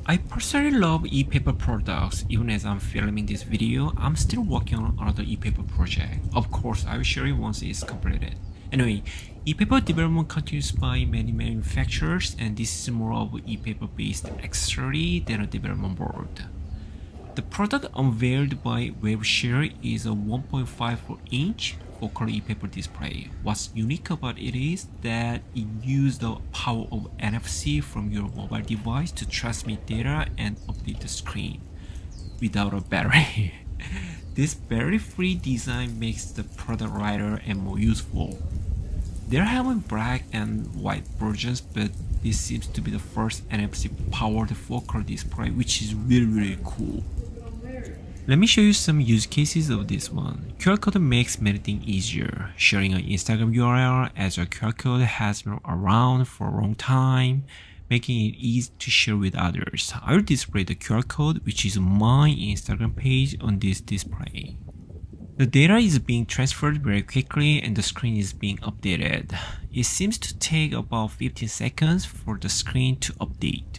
I personally love e-paper products. Even as I'm filming this video, I'm still working on another e-paper project. Of course, I will share it once it's completed. Anyway, e-paper development continues by many manufacturers, and this is more of e-paper based accessory than a development board. The product unveiled by Waveshare is a 1.54-inch full-color e-paper display. What's unique about it is that it uses the power of NFC from your mobile device to transmit data and update the screen without a battery. This battery-free design makes the product lighter and more useful. There have been black and white versions, but this seems to be the first NFC-powered full-color display, which is really cool. Let me show you some use cases of this one. QR code makes many things easier. Sharing an Instagram URL as your QR code has been around for a long time, making it easy to share with others. I will display the QR code, which is my Instagram page, on this display. The data is being transferred very quickly and the screen is being updated. It seems to take about 15 seconds for the screen to update.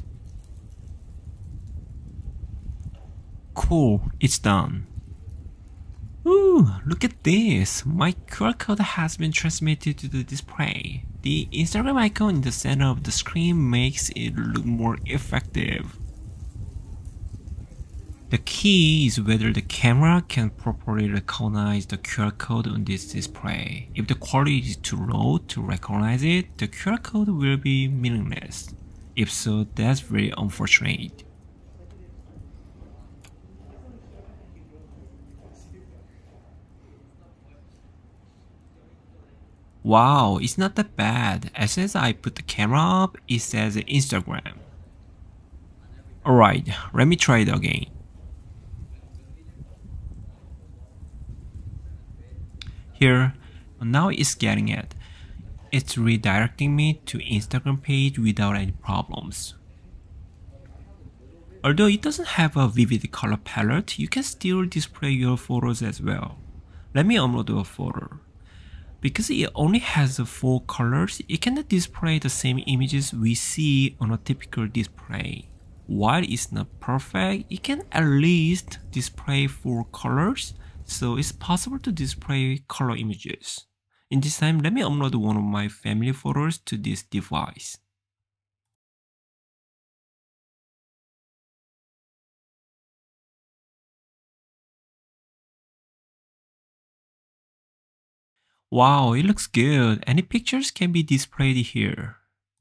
Cool, it's done. Ooh, look at this. My QR code has been transmitted to the display. The Instagram icon in the center of the screen makes it look more effective. The key is whether the camera can properly recognize the QR code on this display. If the quality is too low to recognize it, the QR code will be meaningless. If so, that's very unfortunate. Wow, it's not that bad. As soon as I put the camera up, it says Instagram. Alright, let me try it again. Here, now it's getting it. It's redirecting me to Instagram page without any problems. Although it doesn't have a vivid color palette, you can still display your photos as well. Let me upload a photo. Because it only has 4 colors, it cannot display the same images we see on a typical display. While it's not perfect, it can at least display 4 colors, so it's possible to display color images. In this time, let me upload one of my family photos to this device. Wow, it looks good. Any pictures can be displayed here.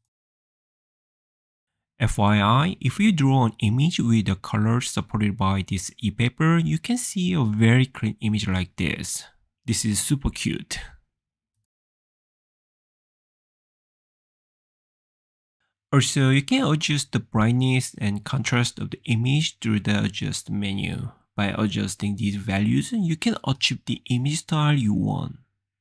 FYI, if you draw an image with the colors supported by this e-paper, you can see a very clean image like this. This is super cute. Also, you can adjust the brightness and contrast of the image through the Adjust menu. By adjusting these values, you can achieve the image style you want.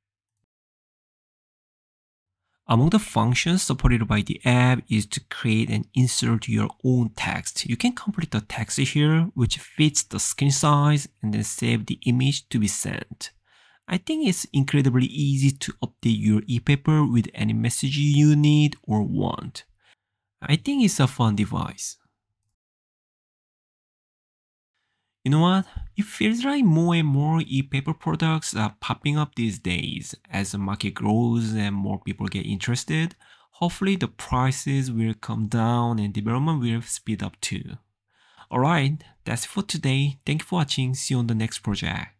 Among the functions supported by the app is to create and insert your own text. You can complete the text here, which fits the screen size, and then save the image to be sent. I think it's incredibly easy to update your e-paper with any message you need or want. I think it's a fun device. You know what? It feels like more and more e-paper products are popping up these days. As the market grows and more people get interested, hopefully the prices will come down and development will speed up too. Alright, that's it for today. Thank you for watching. See you on the next project.